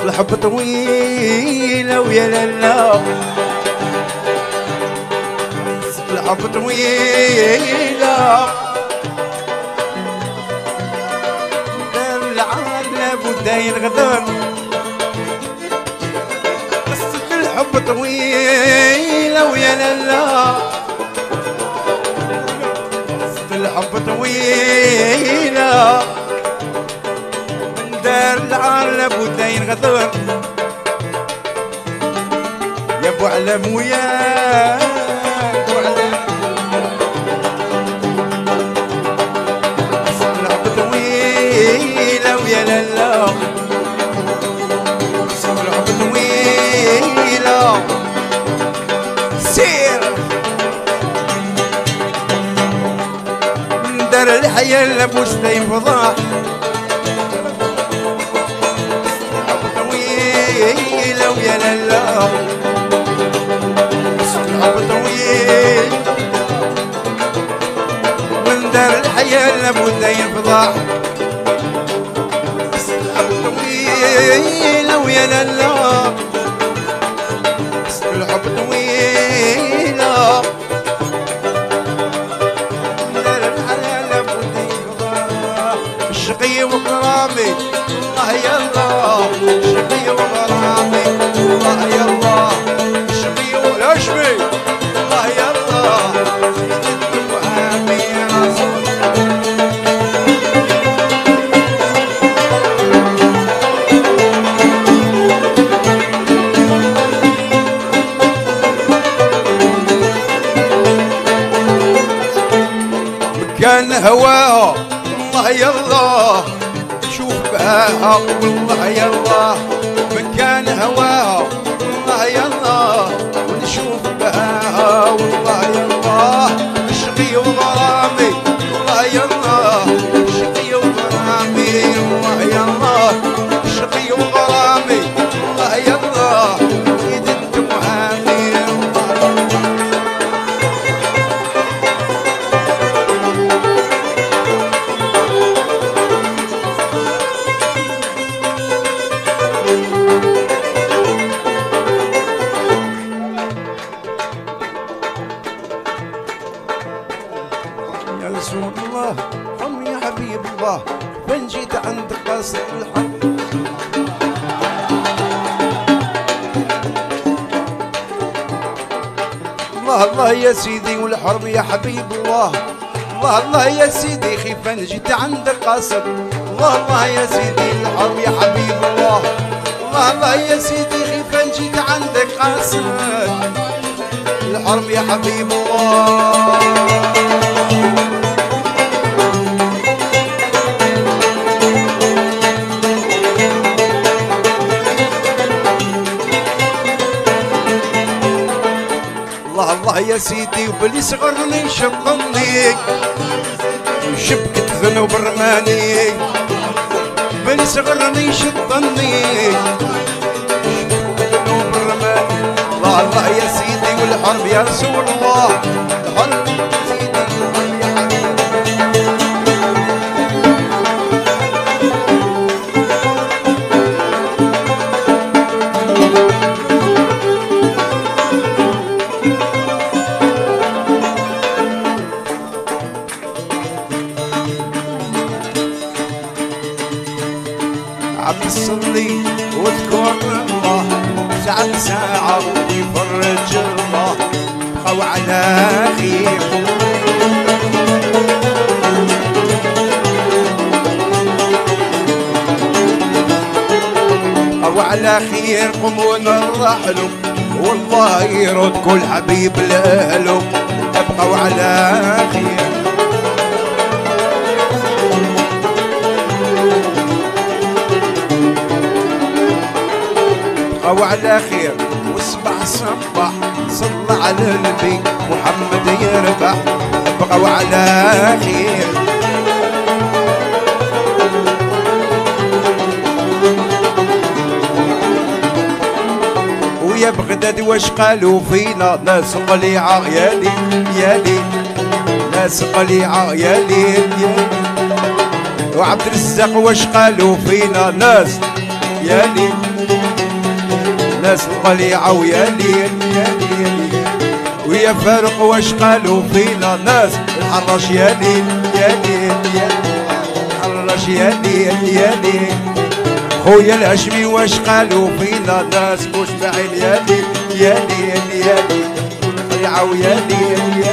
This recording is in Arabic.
الحب طويلة ويا لالا الحب طويلة دار العالم وداين غدر قصة الحب طويلة ويا لالا قصة الحب طويلة دار العالم وداين غدر يا ابو علم ويا ويا لالا صبر حب طويلة سير من دار الحياة لابوس لا ينفضح حب طويلة ويا لالا صبر حب طويل من دار الحياة لابوس لا ينفضح طويلة ويا لالا الحب طويلة الشقي وغرامي الله يلا الشقي وغرامي الله يلا الشقي والهشمي الله يلا سيدي وهامي يا رسول كان هواها الله يلا شوف بهاها والله يلا من كان هواها الله يلا ونشوف بهاها والله يلا الشقي وغرامي الله يلا الشقي وغرامي الله يلا الشقي وغرامي الله يلا ايد انت وهامي يا رسول الله حم يا حبيب الله فين جيت عند قاصد الحق الله الله يا سيدي والحرب يا حبيب الله الله الله يا سيدي خيفان جيت عند قاصد الله الله يا سيدي الحرب يا حبيب الله الله الله يا سيدي خيفان جيت عندك قاصد الحرب يا حبيب الله الله يا سيدي وبلي صغرني شطني وشبكة ذنوب رماني بلي صغرني شطني وشبكة ذنوب رماني الله الله يا سيدي والحرب يا رسول الله الحرب يا سيدي يا حبيبي عبد الصلي واذكر الله ساعة ساعة ويفرج الله بقوا على خير بقوا على خير قوموا نرحلوا والله يرد كل حبيب لأهله بقوا على خير أو على خير واسمع صبح صلى على النبي محمد يربح بقوا على خير ويا بغداد واش قالوا فينا ناس قليعة يا ليل يا ليل ناس قليعة يا ليل وعبد الرزاق واش قالوا فينا ناس يا ليل ناس القليعة ويا ليل يا ليل ويا فارق واش قالوا فينا ناس الحراش يا ليل يا ليل يا الحراش يا ليل يا ليل خويا الهشمي واش قالوا فينا ناس مش بعيد يا ليل يا ليل يا ليل القليعة ويا ليل يا